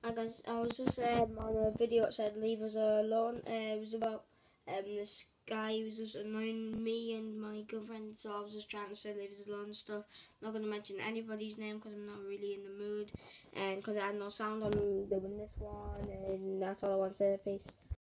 I guess I was just on a video that said leave us alone. It was about this guy who was just annoying me and my girlfriend, so I was just trying to say leave us alone and stuff. I'm not going to mention anybody's name because I'm not really in the mood, and because I had no sound on doing this one, and that's all I want to say. Peace.